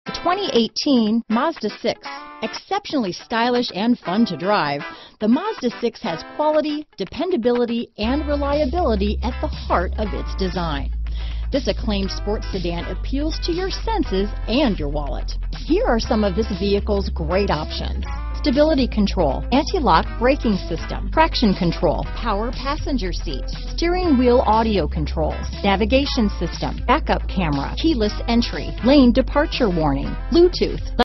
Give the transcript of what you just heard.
The 2018 Mazda 6. Exceptionally stylish and fun to drive, the Mazda 6 has quality, dependability, and reliability at the heart of its design. This acclaimed sports sedan appeals to your senses and your wallet. Here are some of this vehicle's great options: stability control, anti-lock braking system, traction control, power passenger seat, steering wheel audio controls, navigation system, backup camera, keyless entry, lane departure warning, Bluetooth.